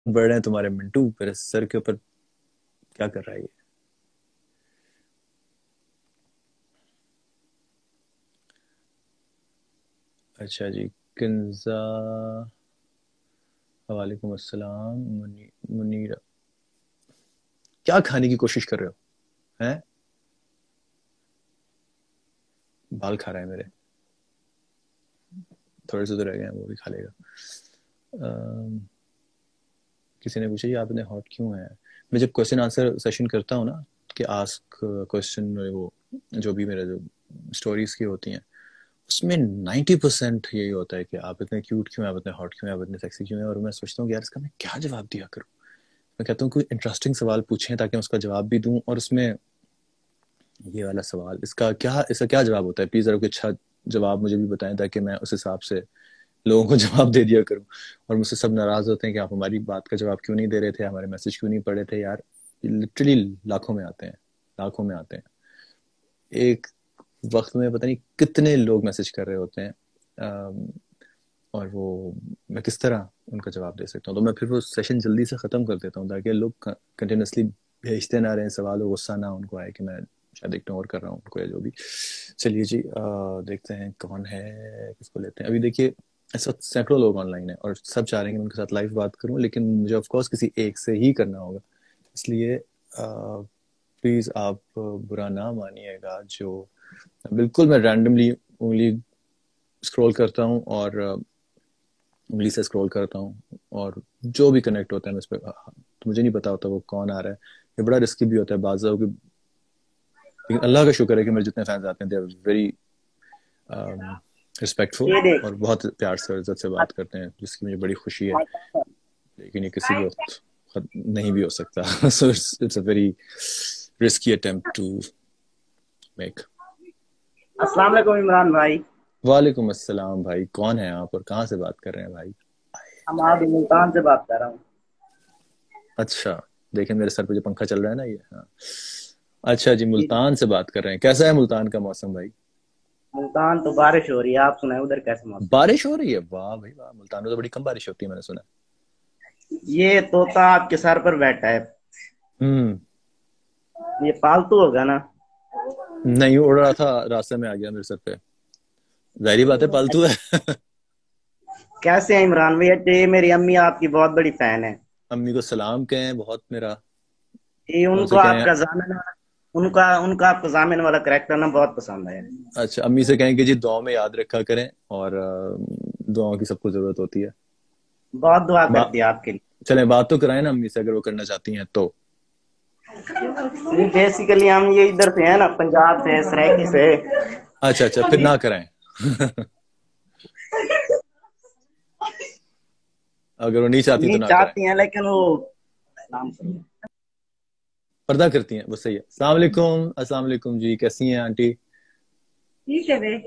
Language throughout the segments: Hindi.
बढ़ रहे हैं तुम्हारे मिंटू, मेरे सर के ऊपर क्या कर रहा है ये? अच्छा जी। किंजा, वालेकुम अस्सलाम। मुनीरा, क्या खाने की कोशिश कर रहे हो? हैं? बाल खा रहा है मेरे, थोड़े से तो रह गए हैं, वो भी खा लेगा। अम, किसी ने पूछा ये आपने हॉट क्यों है? मैं जब क्वेश्चन आंसर सेशन करता हूँ ना, कि आस्क क्वेश्चन, वो जो भी मेरे जो स्टोरीज की होती हैं, उसमें 90% यही होता है कि आप इतने क्यूट क्यों हैं, आप इतने हॉट क्यों हैं, आप इतने सेक्सी क्यों हैं। और मैं सोचता हूँ कि यार इसका मैं क्या जवाब दिया करूँ। मैं कहता हूँ कोई इंटरेस्टिंग सवाल पूछें ताकि मैं उसका जवाब भी दूं। और उसमें ये वाला सवाल, इसका क्या जवाब होता है? प्लीज जरा कोई अच्छा जवाब मुझे भी बताएं ताकि मैं उस हिसाब से लोगों को जवाब दे दिया करूं। और मुझसे सब नाराज होते हैं कि आप हमारी बात का जवाब क्यों नहीं दे रहे थे, हमारे मैसेज क्यों नहीं पढ़े थे। यार लिटरली लाखों में आते हैं, लाखों में आते हैं एक वक्त में, पता नहीं कितने लोग मैसेज कर रहे होते हैं। अम, और वो मैं किस तरह उनका जवाब दे सकता हूँ? तो मैं फिर वो सेशन जल्दी से ख़त्म कर देता हूँ ताकि लोग कंटिन्यूसली भेजते ना रहें सवाल और गुस्सा ना उनको आए कि मैं शायद इग्नोर कर रहा हूँ उनको या जो भी। चलिए जी, देखते हैं कौन है, किसको लेते हैं। अभी देखिए, इस वक्त सैकड़ों लोग ऑनलाइन हैं और सब चाह रहे हैं कि मैं उनके साथ लाइव बात करूं, लेकिन मुझे ऑफ कोर्स किसी एक से ही करना होगा। इसलिए प्लीज़ आप बुरा ना मानिएगा। जो बिल्कुल मैं रैंडमली उंगली स्क्रॉल करता हूँ और उंगली से स्क्रॉल करता हूँ और जो भी कनेक्ट होता है मैं उस पर, तो मुझे नहीं पता होता वो कौन आ रहा है। ये बड़ा रिस्की भी होता है बाज़ की। लेकिन अल्लाह का शुक्र है कि मेरे जितने फैंस आते हैं दे आर वेरी रिस्पेक्टफुल ये देख। और बहुत प्यार से और इज्जत से बात करते हैं, जिसकी मुझे बड़ी खुशी है। लेकिन ये किसी भी वक्त नहीं भी हो सकता। So it's a very risky attempt to make. अस्सलाम वालेकुम इमरान भाई। वालेकुम अस्सलाम भाई, कौन है आप और कहाँ से बात कर रहे हैं भाई? हम आप मुल्तान से बात कर रहा हूँ। अच्छा, देखें मेरे सर पे जो पंखा चल रहा है ना, ये, हाँ। अच्छा जी, जी जी। मुल्तान से बात कर रहे हैं। कैसा है मुल्तान का मौसम भाई? मुल्तान तो बारिश हो रही है, आप सुनाए उधर कैसा मौसम है? बारिश हो रही है? वाह भाई वाह, मुल्तान में तो बड़ी कम बारिश होती है, मैंने सुना। ये तोता आपके सर पर बैठा है। हम्म। ये पालतू होगा ना? नहीं उड़ रहा था, रास्ते में आ गया मेरे सर पे। जाहिर बात है पालतू है। कैसे है इमरान भैया? ये मेरी अम्मी आपकी बहुत बड़ी फैन है। अम्मी को सलाम कहें बहुत मेरा। ये और उनको उनसे कहें, आपका जामिन वाला, उनका उनका आपका जामिन वाला करेक्टर ना बहुत पसंद है। अच्छा अम्मी से कहें कि जी दुआ में याद रखा करें, और दुआओं की सबको जरूरत होती है। बहुत दुआ बा करती है आपके चलें बात तो कराएं ना अम्मी से, अगर वो करना चाहती हैं तो। लिए। बेसिकली हम ये इधर से है ना, पंजाब से, सराइकी से। अच्छा अच्छा, फिर ना कराएं। अगर वो नहीं चाहती तो नहीं ना कराएं। चाहती हैं लेकिन वो नाम पर्दा करती हैं, बस सही है। अस्सलाम वालेकुम, अस्सलाम वालेकुम जी, कैसी हैं आंटी? ठीक है बे।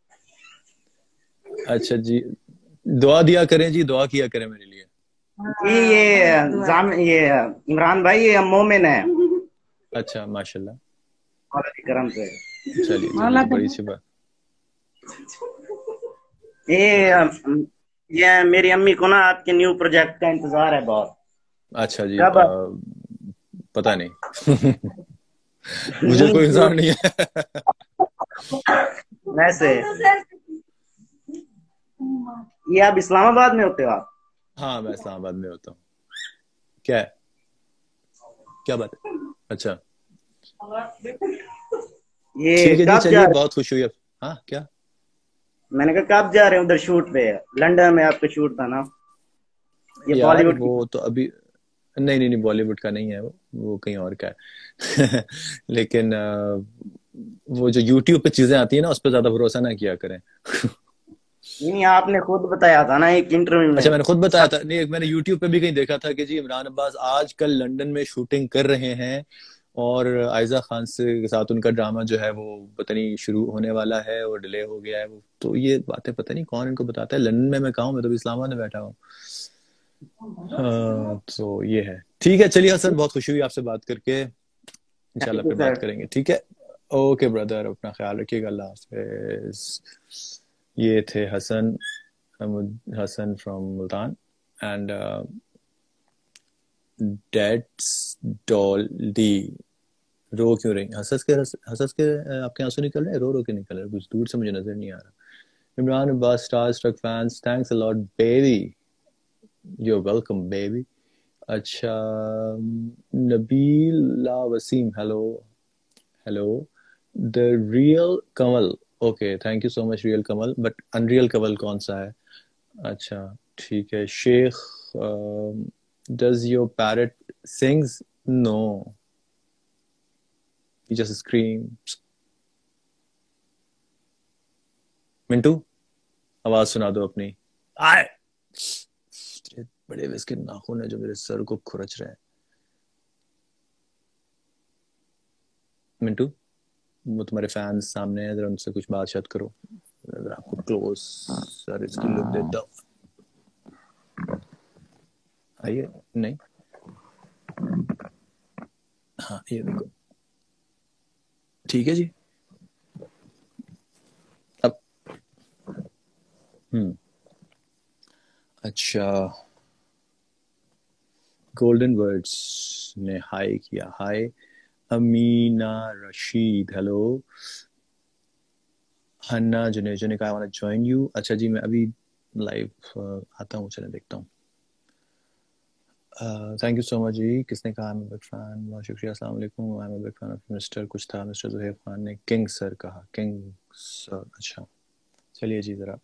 अच्छा जी, दुआ दिया करें जी, दुआ किया करें मेरे लिए। जी ये इमरान भाई ये मोमिन है। अच्छा माशाल्लाह। मौला के करम से। चलिए जी, ये मौला तो का बड़ी अच्छी बात। ये अच्छा ये मेरी अम्मी को ना आपके न्यू प्रोजेक्ट का इंतजार है बहुत। अच्छा जी, कब? पता नहीं। मुझे नहीं कोई जो इंतजार नहीं है। वैसे ये आप इस्लामाबाद में होते हो आप? हाँ मैं इस्लामाबाद में होता हूँ। क्या है? क्या बात है? अच्छा, ये ठीक है जी, कब जा चलिए रहे? बहुत खुशी हुई अब। हाँ क्या? मैंने कहा कब जा रहे हैं उधर शूट पे? लंदन में आपका शूट था ना, ये यार बॉलीवुड की। वो तो अभी, नहीं नहीं नहीं, बॉलीवुड का नहीं है वो कहीं और का है। लेकिन वो जो यूट्यूब पे चीजें आती है ना, उस पर ज्यादा भरोसा ना किया करें। नहीं आपने खुद बताया था ना एक इंटरव्यू अच्छा में। मैंने खुद बताया सब था? नहीं, मैंने यूट्यूब पे भी कहीं देखा था कि जी इमरान अब्बास आजकल लंदन में शूटिंग कर रहे हैं, और आयजा खान से के साथ उनका ड्रामा जो है वो पता नहीं शुरू होने वाला है और डिले हो गया है। वो तो ये बातें पता नहीं कौन इनको बताता है। लंदन में मैं कहा हूं, मैं तो अभी इस्लामाबाद में बैठा हूँ। हाँ, तो ये है। ठीक है चलिए हसन, बहुत खुशी हुई आपसे बात करके। इंशाल्लाह थैंक यू फिर बात सर। करेंगे, ठीक है? ओके ब्रदर, अपना ख्याल रखिएगा, अल्लाह हाफिज। ये थे Hasan, Hasan from Multan. And that's डॉल्डी रो क्यों रही? हंस के आपके आंसू निकल रहे हैं, रो रो के निकल रहे हैं, कुछ दूर से मुझे नजर नहीं आ रहा। Imran Abbas star struck fans, thanks a lot baby, you are welcome baby. अच्छा, Nabila Waseem, hello hello. The real Kamal, okay thank you so much real Kamal, but unreal Kamal कौन सा है? अच्छा ठीक है। Sheikh, does your parrot sings? No, he just screams। Mintu, आवाज सुना दो अपनी। आए, तेरे बड़े विस्किट नाखून है जो मेरे सर को खुरच रहे हैं। मिंटू, वो तुम्हारे फैंस सामने हैं, जरा उनसे कुछ बात करो। जरा आपको क्लोज सर इसकी लुक देता हूँ। आइए, नहीं, हाँ ये देखो, ठीक है जी। अब अच्छा, गोल्डन वर्ड्स ने हाय किया, हाय। अमीना रशीद, हेलो। हन्ना जुनेजो ने कहा I want to join you. अच्छा जी, मैं अभी लाइव आता हूँ, चले देखता हूँ। थैंक यू सो मच जी। किसने कहा? मैं बिग फैन, बहुत शुक्रिया, अस्सलाम वालेकुम। I am big fan of mister कुछ था, मिस्टर जुहैब खान ने किंग सर कहा, किंग सर। अच्छा चलिए जी, जरा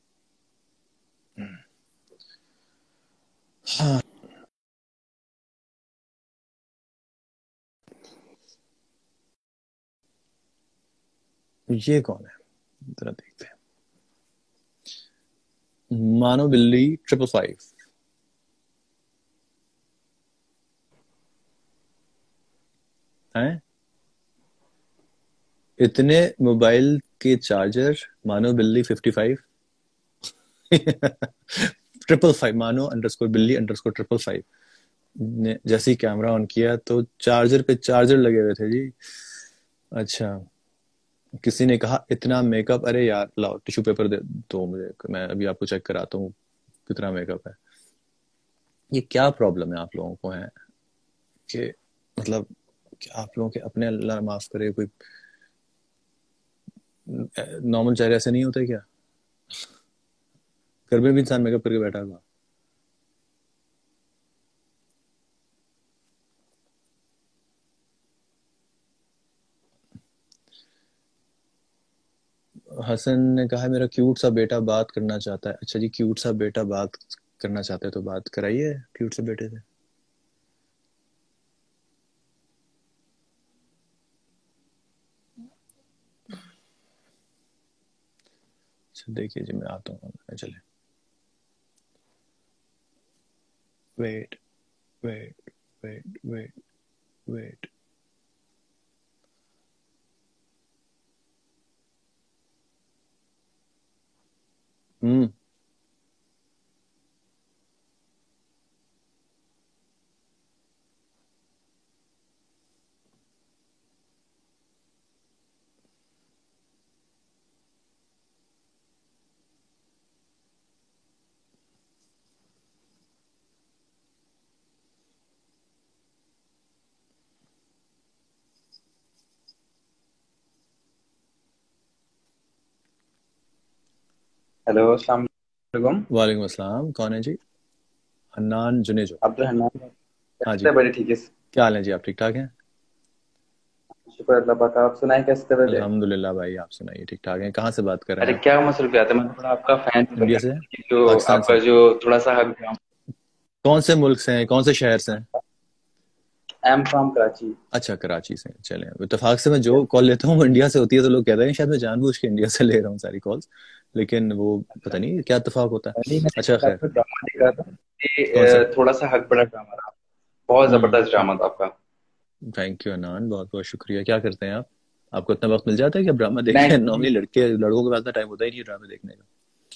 हाँ, ये कौन है, जरा देखते हैं। मानो बिल्ली 555 हैं। इतने मोबाइल के चार्जर, मानो बिल्ली 55 555, मानो अंडरस्कोर बिल्ली अंडरस्कोर 555 ने जैसे ही कैमरा ऑन किया तो चार्जर पे चार्जर लगे हुए थे जी। अच्छा, किसी ने कहा इतना मेकअप, अरे यार लाओ टिश्यू पेपर दे दो मुझे, मैं अभी आपको चेक कराता हूँ कितना मेकअप है। ये क्या प्रॉब्लम है आप लोगों को है कि मतलब कि आप लोगों के अपने, अल्लाह माफ करे, कोई नॉर्मल चेहरे ऐसे नहीं होते क्या? घर में भी इंसान मेकअप करके बैठा हुआ। हसन ने कहा है मेरा क्यूट सा बेटा बात करना चाहता है। अच्छा जी, क्यूट सा बेटा बात करना चाहते हैं तो बात कराइए क्यूट से बेटे से। अच्छा देखिए जी, मैं आता हूँ, चले। Wait wait wait wait wait. Hmm, hello, अस्सलाम वालेकुम। वालेकुम अस्सलाम, कौन है जी? हन्नान जुनेजो। अब्दुल हन्नान। हाँ कैसे जी, थे? बड़े ठीक है। क्या हाल है जी, आप ठीक ठाक हैं? शुक्र अल्लाह पाक का। आप सुनाए कैसे तबीयत है? अल्हम्दुलिल्लाह भाई, आप सुनाइए, ठीक ठाक हैं? कहाँ से बात कर रहे हैं अरे आप? क्या मसरूफियात है, मैं थोड़ा आपका फैन हूँ। इंडिया से? जो पाकिस्तान आपका से? जो थोड़ा सा हक, कौन से मुल्क से हैं, कौन से शहर से हैं? I am from Karachi. अच्छा, कराची से। चलें, इत्तेफाक से मैं जो कॉल लेता हूँ वो इंडिया से होती है, तो लोग कहते हैं शायद मैं जानबूझ के इंडिया से ले रहा हूँ सारी कॉल्स, लेकिन वो पता नहीं क्या इत्तेफाक होता है। नहीं, मैं अच्छा खैर, आपका ड्रामा देख रहा था। कौन सा? ये थोड़ा सा हक बड़ा ड्रामा था। बहुत जबरदस्त ड्रामा था आपका। थैंक यू अनान, बहुत बहुत शुक्रिया। क्या करते हैं आप? आपको इतना वक्त मिल जाता है कि ड्रामा मैं देखें? नॉर्मली लड़कों के पास इतना टाइम होता ही नहीं ड्रामा देखने का।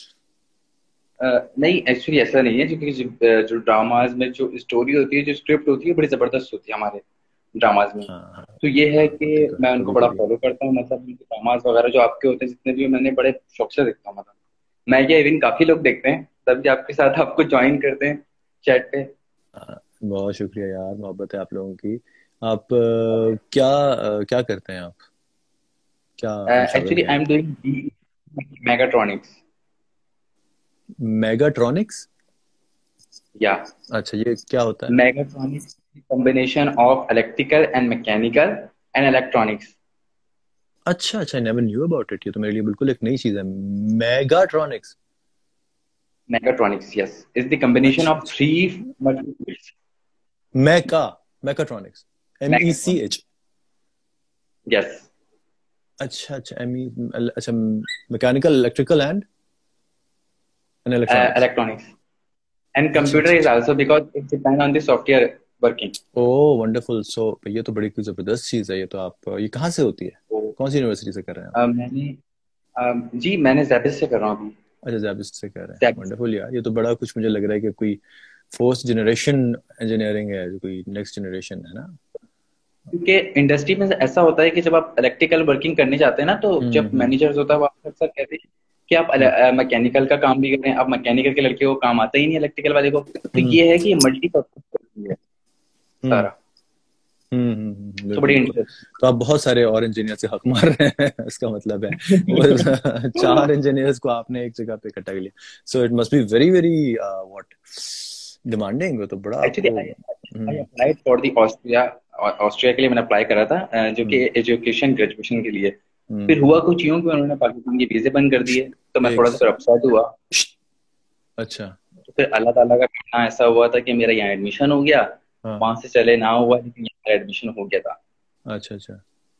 नहीं, एक्चुअली ऐसा नहीं है, क्योंकि जो ड्रामाज में जो स्टोरी होती है, जो स्क्रिप्ट होती है, बड़ी जबरदस्त होती है हमारे ड्रामाज में। हाँ हाँ तो ये है हाँ, कि होती तो है मैं उनको कभी बड़ा कभी। फॉलो करता हूँ, मतलब उनके ड्रामाज वगैरह जो आपके होते हैं जितने भी, मैंने बड़े शौक से देखता हूँ। मतलब मैं क्या, इवन काफी लोग देखते हैं तभी आपके साथ आपको ज्वाइन करते हैं चैट पे। बहुत शुक्रिया यार, मोहब्बत है आप लोगों की। आप क्या करते हैं आप? क्या पेशावर एक्चुअली है आई एम आपका? Doing megatronics. मेगाट्रॉनिक्स? या अच्छा, ये क्या होता है? Megatronics combination of electrical and mechanical and electronics. अच्छा अच्छा, I never knew about it, ये तो मेरे लिए बिल्कुल एक नई चीज है। Megatronics. Megatronics yes is the combination अच्छा ऑफ अच्छा। Three materials. Mecha, mechatronics, MECH। Megatronics yes अच्छा अच्छा, अच्छा, mechanical, electrical and electronics. Electronics and अच्छा कंप्यूटर अच्छा इज अच्छा। Also because it depend on the software working. Oh wonderful. So ये तो बड़ी कोई जबरदस्त चीज है। ये तो आप, ये कहाँ से होती है? तो कौन सी यूनिवर्सिटी से कर रहे हैं आप? मैंने जी मैंने जेबिस से कर रहा हूँ अभी। अच्छा, जैबिस्ट से कर रहे हैं। जेबिस वंडरफुल यार, ये तो बड़ा कुछ मुझे लग रहा है कि कोई फोर्थ जनरेशन इंजीनियरिंग है, जो कोई नेक्स्ट जनरेशन है ना। क्योंकि इंडस्ट्री में ऐसा होता है कि जब आप इलेक्ट्रिकल वर्किंग करने जाते हैं ना तो जब हम्म। मैनेजर्स होता है वो आपको अक्सर कहते हैं कि आप हम्म मैकेनिकल का काम भी करें। अब मैकेनिकल के लड़के को काम आता ही नहीं इलेक्ट्रिकल वाले को, तो हम्म ये है कि मल्टीपर्पज है हम्म सारा। तो बिल्कुल बड़ी बिल्कुल। इंटरेस्ट। तो आप बहुत सारे और इंजीनियर से हक मार रहे हैं इसका मतलब है वो चार इंजीनियर्स को आपने एक जगह पे इकट्ठा कर लिया। So it must be very very what demanding. वो तो बड़ा एक्चुअली आपको। I hmm applied for the Austria. Austria के लिए मैंने अप्लाई करा था जो कि हम्म एजुकेशन ग्रेजुएशन के लिए। फिर हम्म। हुआ कुछ यूं कि उन्होंने पाकिस्तान के वीजे बंद कर दिए, तो मैं एक थोड़ा सा फिर अपसेट हुआ। अच्छा। तो फिर अल्लाह ताला का कहना ऐसा हुआ था कि मेरा यहाँ एडमिशन हो गया। हाँ वहां हाँ। से चले ना हुआ लेकिन यहाँ एडमिशन हो गया था। अच्छा अच्छा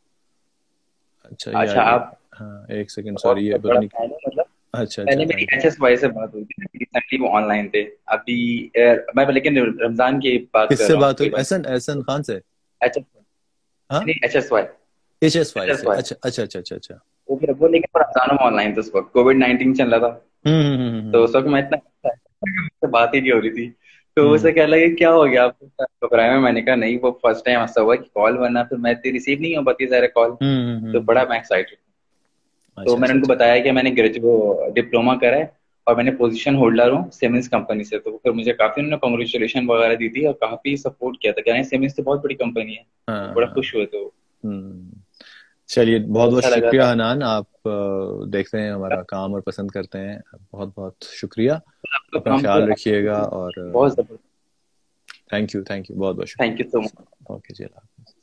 अच्छा अच्छा यार ये। आप हाँ एक सेकंड, बहुत सॉरी ये पता बड़ा नहीं। फैन है मतलब। अच्छा अच्छा, पहले मेरी थैंक यू। HSY से बात हुई थी रिसेंटली, वो ऑनलाइन थे। अभी मैं लेकिन रमजान की बात कर किससे रहा हूँ बात हुई? तकरीबन। एहसन, एहसन खान से? एच एस हाँ। नहीं HSY। HSY से? HSY अच्छा अच्छा अच्छा अच्छा अच्छा। वो लेकिन वो रमजान में ऑनलाइन था, उस वक्त कोविड-19 चल रहा था। तो उस वक्त मैं इतना से बात ही नहीं हो रही थी। तो हम्म उसे कह लगा कि क्या हो गया आपको घबराए में। मैंने कहा नहीं, वो फर्स्ट टाइम ऐसा हुआ कि कॉल वरना फिर मैं रिसीव नहीं हो पाती सारे कॉल। तो बड़ा मैं एक्साइटेड। तो अच्छा मैंने अच्छा उनको अच्छा। बताया कि मैंने ग्रेजुएट डिप्लोमा करा है और मैंने पोजीशन होल्डर हूँ सिमेंस कंपनी से। तो फिर मुझे काफी उन्होंने कॉन्ग्रेचुलेशन वगैरह दी थी और काफी सपोर्ट किया था, कह रहे हैं सिमेंस तो बहुत बड़ी कंपनी है। तो बड़ा हाँ। खुश हुए थे वो। हम्म। चलिए, बहुत बहुत बहुत अच्छा लगा शुक्रिया था। हनान। आप देखते हैं हमारा काम और पसंद करते हैं। बहुत बहुत शुक्रिया। आपका अपना काम तो ख्याल रखिएगा और बहुत जबरदस्त। थैंक यू, बहुत बहुत थैंक यू सो मच। शुक्रिया। ओके जी, अल्लाह हाफ़िज़।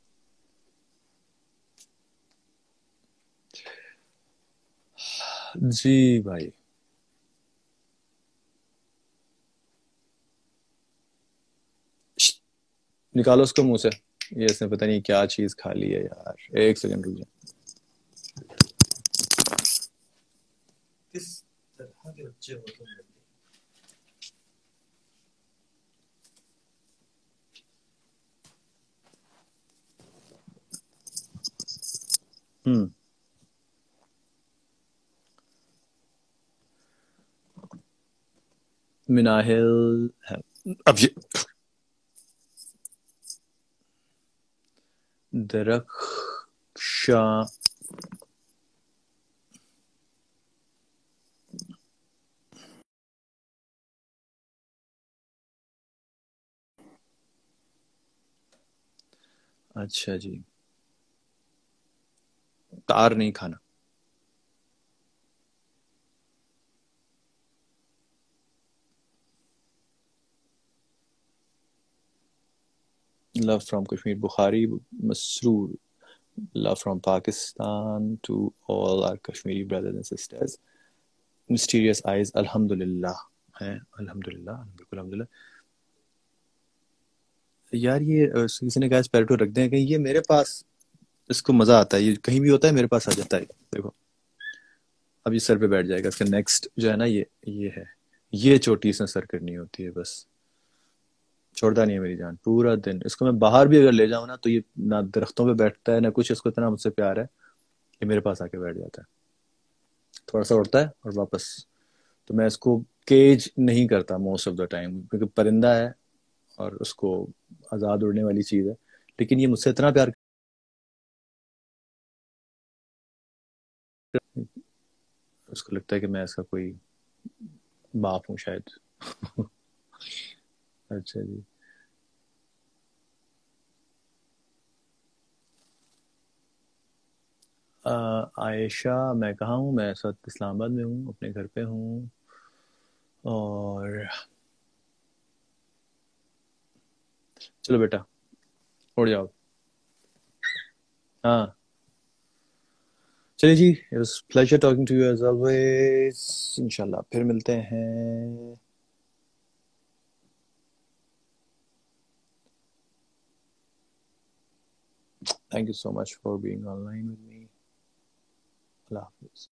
जी भाई। निकालो उसको मुंह से। ये इसने पता नहीं क्या चीज खा ली है यार। एक सेकंड रुक जाए। किस तरह के बच्चे हो तुम? हम्म। मिनाहिल है। अब ये दरख्शा। अच्छा जी। तार नहीं खाना। Love from Kashmir, Bukhari Masroor. Love from Pakistan to all our Kashmiri brothers and sisters. Mysterious eyes, अल्हम्दुलिल्लाह है। अल्हम्दुलिल्लाह, बिल्कुल अल्हम्दुलिल्लाह। यार ये किसी ने कहा स्पैरेटो रख दें कहीं, ये मेरे पास इसको मजा आता है। ये कहीं भी होता है मेरे पास आ जाता है। देखो, अब ये सर पे बैठ जाएगा। इसका नेक्स्ट जो है ना, ये है। ये चोटी इसने सर करनी होती है बस। छोड़ता नहीं है मेरी जान पूरा दिन। इसको मैं बाहर भी अगर ले जाऊं ना, तो ये ना दरख्तों पे बैठता है ना कुछ। इसको इतना मुझसे प्यार है, ये मेरे पास आके बैठ जाता है। थोड़ा सा उड़ता है और वापस। तो मैं इसको केज नहीं करता मोस्ट ऑफ द टाइम, क्योंकि परिंदा है और उसको आज़ाद उड़ने वाली चीज़ है। लेकिन ये मुझसे इतना प्यार करता है, उसको लगता है कि मैं इसका कोई बाप हूँ शायद। अच्छा जी। आयशा, मैं कहाँ हूँ? मैं इस वक्त इस्लामाबाद में हूँ, अपने घर पे हूँ। और चलो बेटा उड़ जाओ। हाँ चलिए जी, it was pleasure talking to you as always. इंशाल्लाह फिर मिलते हैं। Thank you so much for being online with me. अल्लाह हाफिज।